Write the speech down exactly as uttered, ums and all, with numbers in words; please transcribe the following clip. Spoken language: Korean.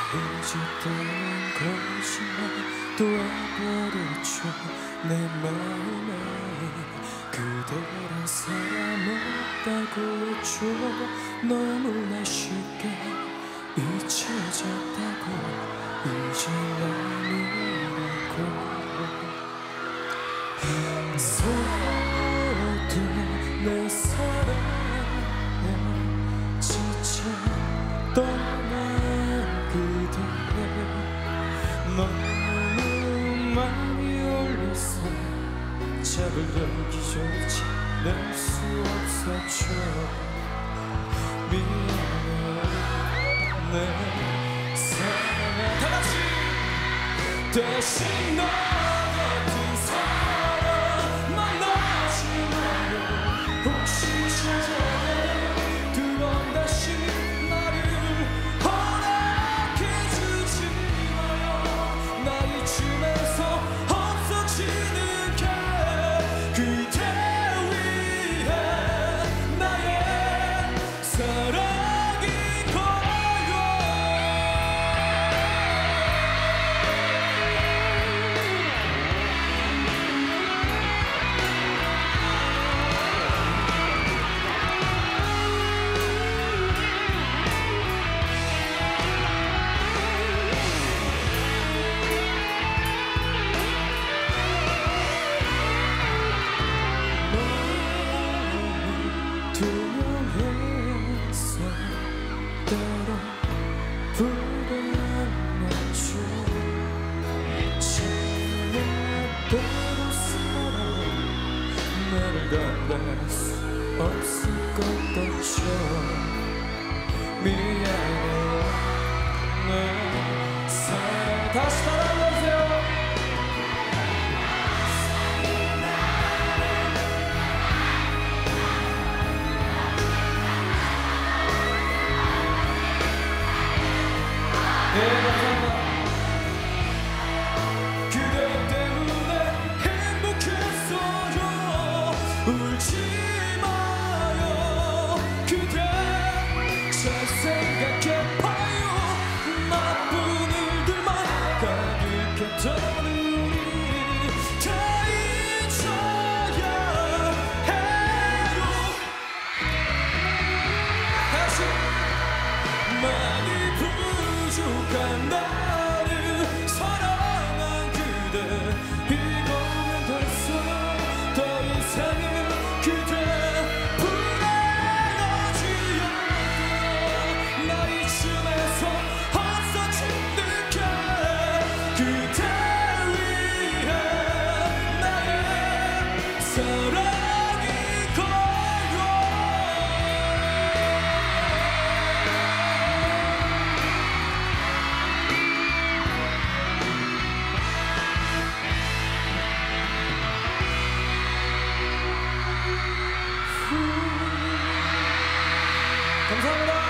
이제 또는 거짓말 또 해버렸죠. 내 마음에 그대란 사람 없다고 했죠. 너무나 쉽게 잊혀졌다고 이제 아니라고. 서도 내 사랑에 지쳐 떠난 그대 너무 많이 올렸어. 잡으려기조차 낼 수 없었죠. 미안해 내 사랑아. 다같이 다시 너 같은 사람 만나지 마요. 혹시 찾아내 두 번 다시 나를 허락해주지 마요. 나 이쯤에서 없어지는 게 그대 위해 나의 사랑인 거요. 투명해서 때로 불안하죠. 지나도록 살아 나를 감당할 수 없을 것 같죠. 미안해 내 사랑. 다시 따라해보세요. 네, 감사합니다. 그대 때문에 행복했어요. 울지 마요. 그대 잘 생각해봐요. 나쁜 일들만 가득했던 우리 다 잊어야 해요. 다시 많이 부족한 나를 사랑한 그대 이거면 됐어. 더 이상은 그대 불안하지 않아. 나 이쯤에서 없어지는 게 그대 위해 나의 사랑인 거요. 감사합니다.